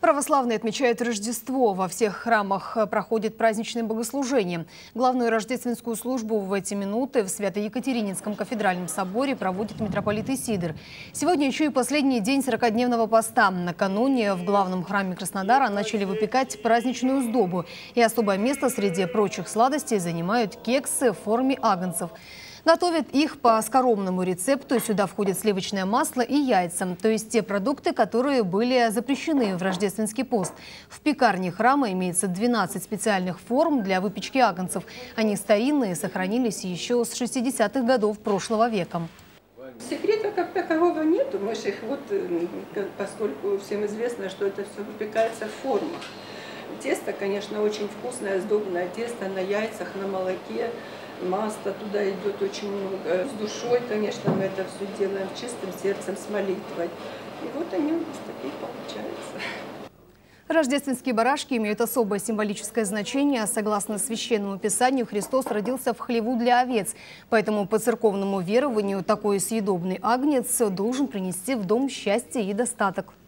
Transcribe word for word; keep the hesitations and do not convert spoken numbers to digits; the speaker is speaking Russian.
Православные отмечают Рождество. Во всех храмах проходит праздничное богослужение. Главную рождественскую службу в эти минуты в Свято-Екатерининском кафедральном соборе проводит митрополит Исидор. Сегодня еще и последний день сорокадневного поста. Накануне в главном храме Краснодара начали выпекать праздничную сдобу. И особое место среди прочих сладостей занимают кексы в форме агнцев. Готовят их по скоромному рецепту. Сюда входит сливочное масло и яйца, то есть те продукты, которые были запрещены в рождественский пост. В пекарне храма имеется двенадцать специальных форм для выпечки агнцев. Они старинные, сохранились еще с шестидесятых годов прошлого века. Секрета как такового нету. Мы же их вот, поскольку всем известно, что это все выпекается в формах. Тесто, конечно, очень вкусное, сдобное тесто на яйцах, на молоке. Масло туда идет очень много. С душой, конечно, мы это все делаем, чистым сердцем, с молитвой. И вот они у нас такие получаются. Рождественские барашки имеют особое символическое значение. Согласно Священному Писанию, Христос родился в хлеву для овец. Поэтому по церковному верованию такой съедобный агнец должен принести в дом счастье и достаток.